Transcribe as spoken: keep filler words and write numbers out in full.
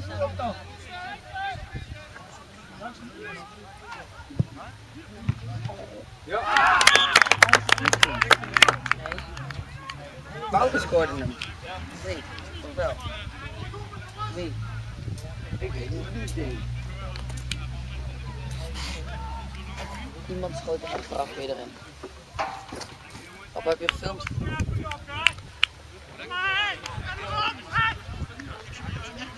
Ja. Wouter scoorde hem. Nee, of wel? Wie? Ik weet niet wie het deed. Iemand schoot hem achteraf weer erin. Papa, heb je gefilmd?